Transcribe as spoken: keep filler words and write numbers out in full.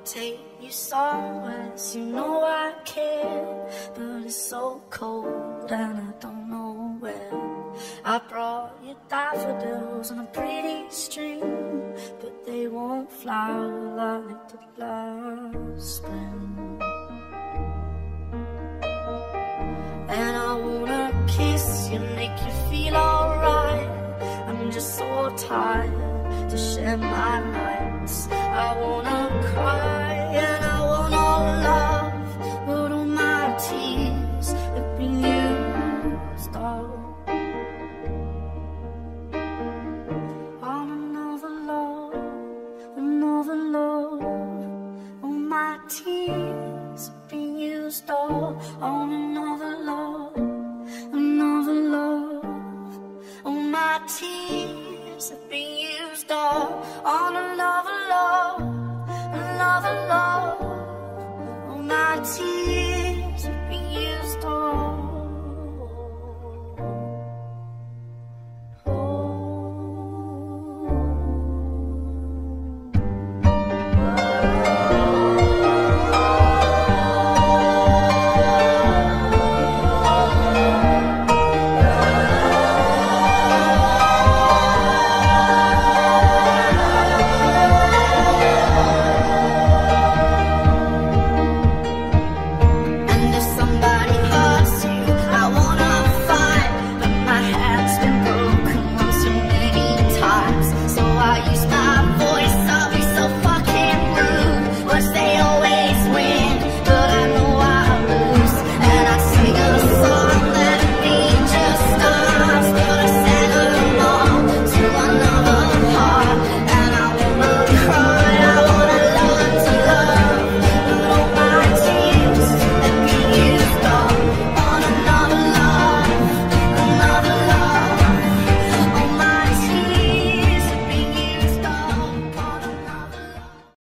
take you somewhere, you know I care, but it's so cold and I don't know where. I brought you daffodils on a pretty string, but they won't flower like the last spring. And I wanna kiss you, make you feel alright. I'm just so tired to share my nights. I wanna cry and I wanna love, but all my tears have been used all on another love, another love. All my tears have been used all on another love, another love. All my tears have been used all on another love, another love. All my tears